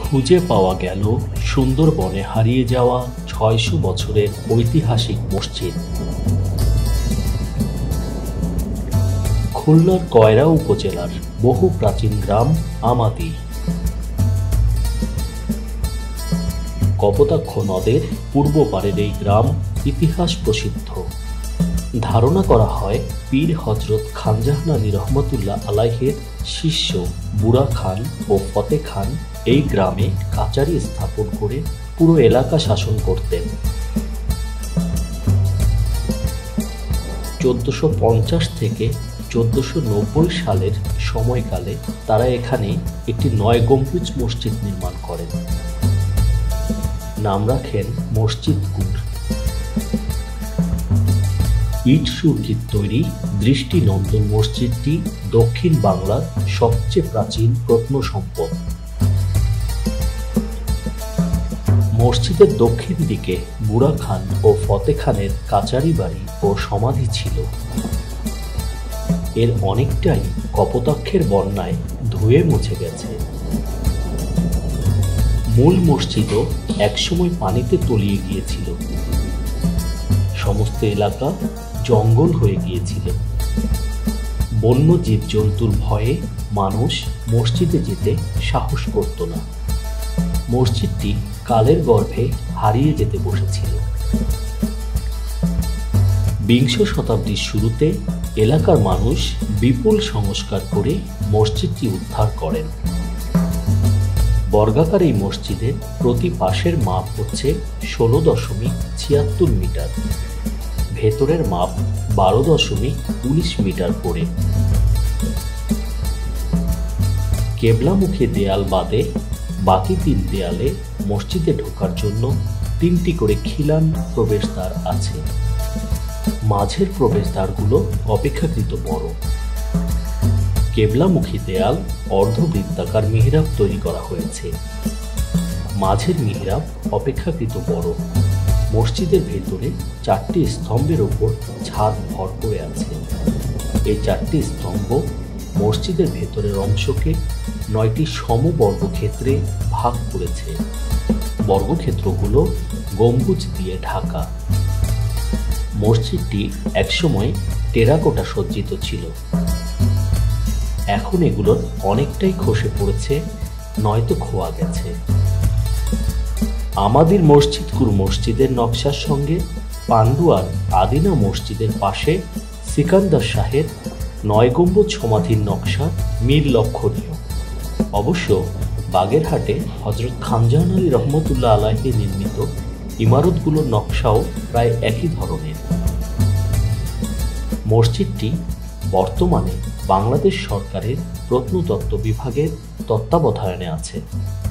খুঁজে পাওয়া গেল সুন্দরবনে হারিয়ে যাওয়া ৬০০ বছরের ঐতিহাসিক মসজিদ। খুলনার কয়রা উপজেলার বহু প্রাচীন গ্রাম আমাদি। কপোতাক্ষ নদের পূর্ব পারের এই গ্রাম ইতিহাস প্রসিদ্ধ। ধারণা করা হয় পীর হযরত খানজাহান আলী রহমতুল্লাহ আলাইহের শিষ্য বুড়া খান ও ফতে খান এই গ্রামে কাচারি স্থাপন করে পুরো এলাকা শাসন করতেন। ১৪৫০ থেকে ১৪৯০ সালের সময়কালে তারা এখানে একটি ৯ গম্বুজ মসজিদ নির্মাণ করেন। নাম রাখেন মসজিদ কুর। ইট সুরকির তৈরি দৃষ্টিনন্দন মসজিদটি দক্ষিণ বাংলার সবচেয়ে প্রাচীন প্রত্নসম্পদ। মসজিদের দক্ষিণ দিকে বুড়া খান ও ফতে খানের কাচারি বাড়ি ও সমাধি ছিল। এর অনেকটাই কপোতাক্ষের বন্যায় ধুয়ে মুছে গেছে। মূল মসজিদও একসময় পানিতে তলিয়ে গিয়েছিল। সমস্ত এলাকা জঙ্গল হয়ে গিয়েছিল। বন্য জীবজন্তুর ভয়ে মানুষ মসজিদে যেতে সাহস করত না। মসজিদটি কালের গর্ভে হারিয়ে যেতে বসেছিল। বিংশ শতাব্দীর শুরুতে এলাকার মানুষ বিপুল সংস্কার করে মসজিদটি উদ্ধার করেন। বর্গাকার এই মসজিদের প্রতি পাশের মাপ হচ্ছে ১৬.৭৬ মিটার, ভেতরের মাপ ১২.১৯ মিটার করে। কেবলামুখী দেয়াল বাদে বাকি ৩ দেয়ালে মসজিদে ঢোকার জন্য ৩টি করে খিলান প্রবেশদ্বার আছে। মাঝের প্রবেশদ্বারগুলো অপেক্ষাকৃত বড়। কেবলামুখী দেয়াল অর্ধবৃত্তাকার মিহরাব তৈরি করা হয়েছে। মাঝের মিহরাব অপেক্ষাকৃত বড়। মসজিদের ভেতরে ৪টি স্তম্ভের উপর ছাদ ভর করে আছে। এই ৪টি স্তম্ভ মসজিদের ভেতরের অংশকে ৯টি সমবর্গক্ষেত্রে ভাগ করেছে। বর্গক্ষেত্রগুলো গম্বুজ দিয়ে ঢাকা। মসজিদটি একসময় টেরাকোটা সজ্জিত ছিল। এখন এগুলোর অনেকটাই খসে পড়েছে, নয়তো খোয়া গেছে। আমাদের মসজিদ কুর মসজিদের নকশার সঙ্গে পান্ডুয়ার আদিনা মসজিদের পাশে সিকান্দার শাহের ৯ গম্বুজ সমাধির নকশা মিল লক্ষণীয়। অবশ্য বাগেরহাটে হযরত খানজাহান আলী রহমতুল্লাহ আলাইহি নির্মিত ইমারতগুলোর নকশাও প্রায় একই ধরনের। মসজিদটি বর্তমানে বাংলাদেশ সরকারের প্রত্নতত্ত্ব বিভাগের তত্ত্বাবধানে আছে।